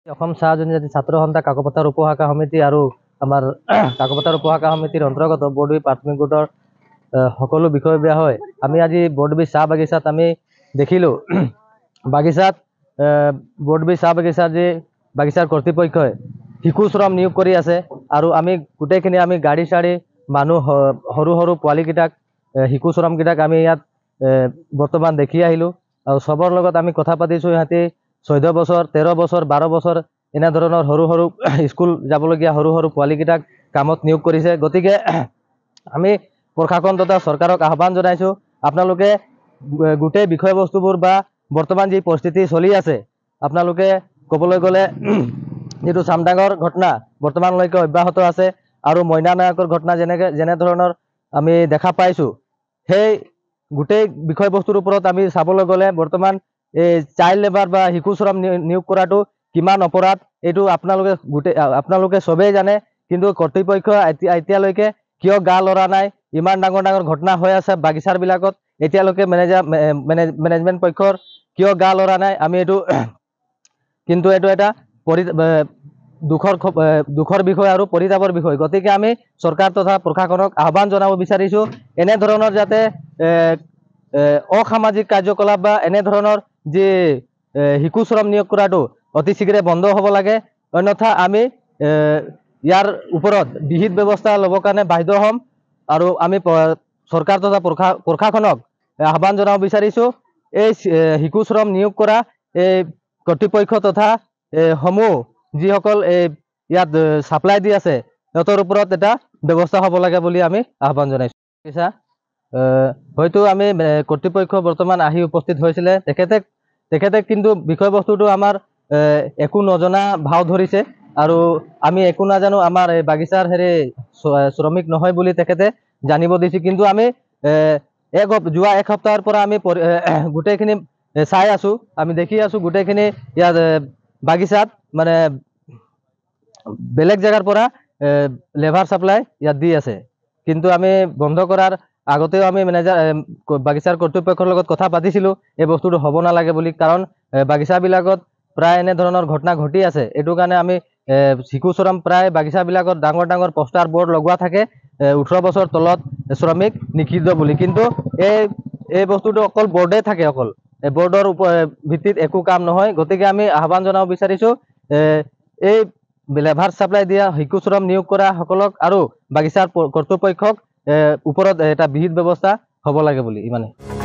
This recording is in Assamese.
অসম চাহ জনজাতি ছাত্ৰ সন্থা কাকপথাৰ উপশাখা সমিতি আৰু আমাৰ কাকপথাৰ উপশাখা সমিতিৰ অন্তৰ্গত বৰদুবি প্ৰাথমিক গোটৰ সকলো বিষয়ববীয়া হয় আমি আজি বৰদুবি চাহ বাগিচাত আমি দেখিলোঁ বাগিচাত বৰদুবি চাহ বাগিচাৰ যি বাগিচাৰ কৰ্তৃপক্ষই শিশু শ্ৰম নিয়োগ কৰি আছে আৰু আমি গোটেইখিনি আমি গাড়ী চাড়ী মানুহ সৰু সৰু পোৱালীকেইটাক শিশু শ্ৰমকেইটাক আমি ইয়াত বৰ্তমান দেখি আহিলোঁ আৰু চবৰ লগত আমি কথা পাতিছোঁ। ইহঁতি 14 বছৰ 13 বছৰ 12 বছৰ এনেধৰণৰ সৰু সৰু স্কুল যাবলগীয়া সৰু সৰু পোৱালীকেইটাক কামত নিয়োগ কৰিছে। গতিকে আমি প্ৰশাসন তথা চৰকাৰক আহ্বান জনাইছোঁ, আপোনালোকে গোটেই বিষয়বস্তুবোৰ বা বৰ্তমান যি পৰিস্থিতি চলি আছে আপোনালোকে ক'বলৈ গ'লে যিটো চামডাঙৰ ঘটনা বৰ্তমানলৈকে অব্যাহত আছে আৰু মইনা নায়কৰ ঘটনা যেনেধৰণৰ আমি দেখা পাইছোঁ, সেই গোটেই বিষয়বস্তুৰ ওপৰত আমি চাবলৈ গ'লে বৰ্তমান এই চাইল্ড লেবাৰ বা শিশু শ্ৰম নিয়োগ কৰাটো কিমান অপৰাধ এইটো আপোনালোকে চবেই জানে, কিন্তু কৰ্তৃপক্ষই এতিয়ালৈকে কিয় গা লৰা নাই? ইমান ডাঙৰ ডাঙৰ ঘটনা হৈ আছে বাগিচাৰবিলাকত, এতিয়ালৈকে মেনেজমেণ্ট পক্ষৰ কিয় গা লৰা নাই? আমি এইটো কিন্তু এইটো এটা দুখৰ বিষয় আৰু পৰিতাপৰ বিষয়। গতিকে আমি চৰকাৰ তথা প্ৰশাসনক আহ্বান জনাব বিচাৰিছোঁ, এনেধৰণৰ যাতে অসামাজিক কাৰ্যকলাপ বা এনেধৰণৰ যি শিশু শ্ৰম নিয়োগ কৰাটো অতি শীঘ্ৰে বন্ধ হ'ব লাগে, অন্যথা আমি ইয়াৰ ওপৰত বিহিত ব্যৱস্থা ল'বৰ কাৰণে বাধ্য হ'ম। আৰু আমি চৰকাৰ তথা প্ৰশাসনক আহ্বান জনাব বিচাৰিছোঁ, এই শিশু শ্ৰম নিয়োগ কৰা এই কৰ্তৃপক্ষ তথা সমূহ যিসকল ইয়াত ছাপ্লাই দি আছে সিহঁতৰ ওপৰত এটা ব্যৱস্থা হ'ব লাগে বুলি আমি আহ্বান জনাইছোঁ। হয়তো আমি কৰ্তৃপক্ষ বৰ্তমান আহি উপস্থিত হৈছিলে, তেখেতে কিন্তু বিষয়বস্তুটো আমাৰ একো নজনা ভাও ধৰিছে আৰু আমি একো নাজানো, আমাৰ এই বাগিচাৰ শ্ৰমিক নহয় বুলি তেখেতে জানিব দিছে। কিন্তু আমি যোৱা এক সপ্তাহৰ পৰা আমি গোটেইখিনি চাই আছোঁ, আমি দেখি আছোঁ গোটেইখিনি ইয়াত বাগিচাত মানে বেলেগ জেগাৰ পৰা লেবাৰ ছাপ্লাই ইয়াত দি আছে। কিন্তু আমি বন্ধ কৰাৰ আগতেও আমি বাগিচাৰ কৰ্তৃপক্ষৰ লগত কথা পাতিছিলোঁ এই বস্তুটো হ'ব নালাগে বুলি, কাৰণ বাগিচাবিলাকত প্ৰায় এনেধৰণৰ ঘটনা ঘটি আছে। এইটো কাৰণে আমি শিশু শ্ৰম প্ৰায় বাগিচাবিলাকত ডাঙৰ ডাঙৰ পোষ্টাৰ বৰ্ড লগোৱা থাকে 18 বছৰ তলত শ্ৰমিক নিষিদ্ধ বুলি, কিন্তু এই বস্তুটো অকল বৰ্ডে থাকে, অকল বৰ্ডৰ ভিত্তিত একো কাম নহয়। গতিকে আমি আহ্বান জনাব বিচাৰিছোঁ এই লেবাৰ ছাপ্লাই দিয়া শিশু শ্ৰম নিয়োগ কৰা সকলক আৰু বাগিচাৰ কৰ্তৃপক্ষক ওপৰত এটা বিহিত ব্যৱস্থা হ'ব লাগে বুলি। ইমানে।